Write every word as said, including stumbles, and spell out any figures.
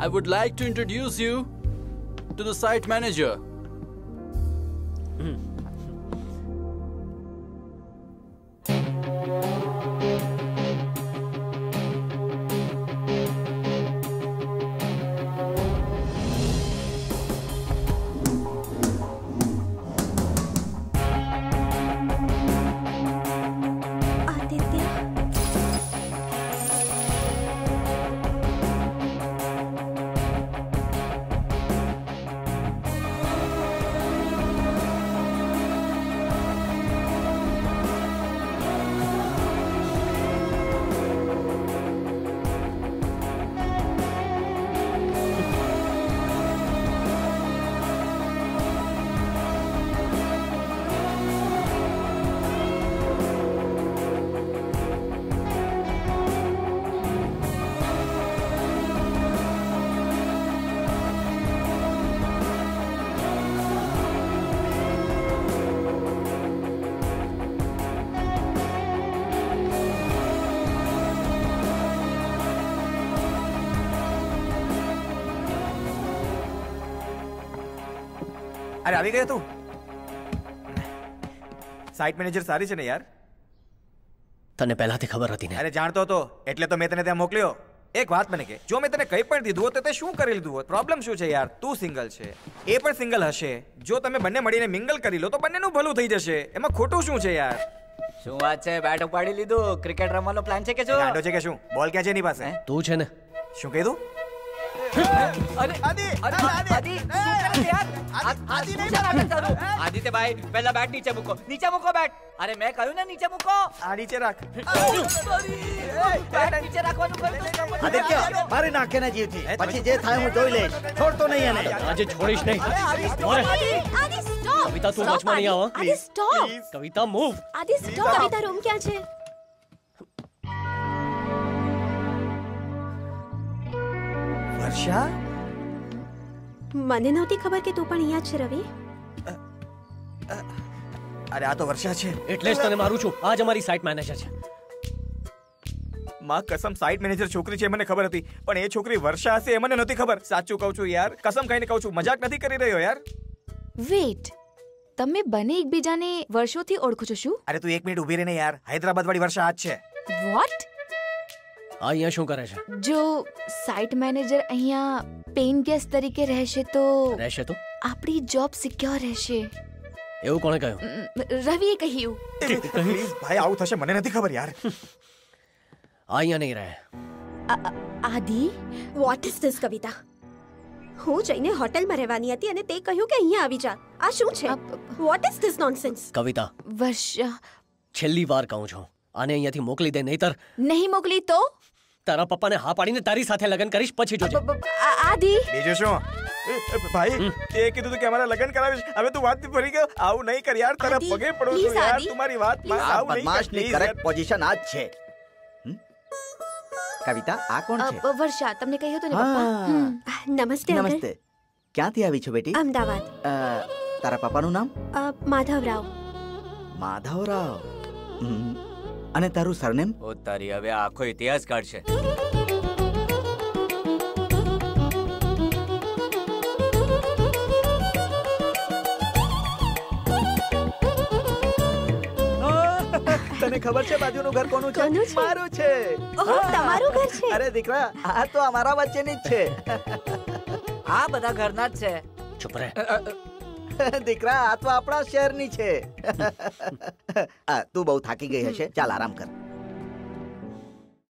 I would like to introduce you to the site manager. અરે આવી ગયો તું. સાઇટ મેનેજર સારી છે ને યાર. તને પહેલાથી ખબર હતી ને? અરે જાણતો હતો એટલે તો મેં તને ત્યાં મોકલ્યો. એક વાત મને કે, જો મેં તને કંઈ પણ દીધું હોત તો તે શું કરી લીધું હોત? પ્રોબ્લેમ શું છે યાર? તું સિંગલ છે, એ પણ સિંગલ હશે. જો તમે બંને મળીને મિંગલ કરી લો તો બંનેનું ભલું થઈ જશે. એમાં ખોટું શું છે યાર? શું વાત છે? બેટ ઉપાડી લીધું? ક્રિકેટ રમવાનો પ્લાન છે કે શું? ગાંડો છે કે શું? બોલ ક્યાં છે એની પાસે? તું છે ને. શું કીધું? અરે આદિ આદિ યાર આદિ નહીં મારા. આદિત્યભાઈ પહેલા બેટ નીચે મૂકો, નીચે મૂકો બેટ. અરે મેં કહ્યું ને નીચે મૂકો. આ નીચે રાખ. બેટ નીચે રાખવાનું કહ્યું. આદિત્ય મારી નાખે ને જીવથી, પછી જે થાય હું જોઈ લઈશ. છોડતો નહીં એને. આજે છોડીશ નહીં. આદિ સ્ટોપ. કવિતા તું વચમાં નહીં આવો. Aadi stop. Kavita move. Aadi stop. Kavita room ક્યાં છે? વર્ષા, મને નહોતી ખબર કે તું પણ અહીંયા જ છે રવિ. અરે આ તો વર્ષા છે. એટલે જ તને મારું છું. આજ અમારી સાઇટ મેનેજર છે. માં કસમ, સાઇટ મેનેજર છોકરી છે મને ખબર હતી, પણ એ છોકરી વર્ષા હશે એ મને નહોતી ખબર. સાચું કહું છું યાર, કસમ ખાઈને કહું છું, મજાક નથી કરી રહ્યો યાર. વેઇટ, તમે બંને એકબીજાને વર્ષોથી ઓળખો છો શું? અરે તું એક મિનિટ ઊભી રહે ને યાર. હૈદરાબાદ વાળી વર્ષા આ જ છે. વોટ? આ અહીંયા શું કરે છે? જો સાઇટ મેનેજર અહીંયા પેઇન ગેસ્ટ તરીકે રહેશે તો રહેશે તો આપણી જોબ સિક્યોર રહેશે. એવું કોણે કહ્યું? રવિએ કહ્યું. પ્લીઝ ભાઈ, આવું થશે મને નથી ખબર યાર. અહીંયા નહીં રહે. આદિ, વોટ ઇઝ ધીસ કવિતા? હું જઈને હોટલમાં રહેવાની હતી અને તે કહ્યું કે અહીંયા આવી જા. આ શું છે? What is this nonsense? Kavita, Varsha, છેલ્લી વાર કહું છું, આને અહીંયાથી મોકલી દે, નહીતર નહીં મોકલી તો તારા પપ્પાને હા પાડીને તારી સાથે લગ્ન કરીશ. પછી જોજે. આદિ, બીજું શું? ભાઈ તે કીધું કે અમારા લગ્ન કરાવીશ. હવે તું વાત ભરી ગયો. આવું નહીં કર યાર, તારા પગે પડું છું યાર. તમારી વાત માં આવું નહીં કર. બદમાશની કરેક્ટ પોઝિશન આ જ છે. કવિતા, આ કોણ છે? વર્ષા, તમને કહ્યું હતું ને પપ્પા. નમસ્તે. નમસ્તે. ક્યાંથી આવી છો બેટી? અમદાવાદ. તારા પપ્પાનું નામ? માધવરાવ. માધવરાવ. અને તારું સરનેમ? ઓ તારી, હવે આખો ઇતિહાસ કાઢશે. તને ખબર છે બાજુનું ઘર કોનું છે? મારું છે. તમારું ઘર છે? અરે દીકરા, આ તો અમારા વચ્ચેની જ છે. આ બધા ઘરના જ છે. ચૂપ રહે. દીકરા, આ તો આપણા શહેરની છે. તું બહુ થાકી ગઈ હશે, ચાલ આરામ કર.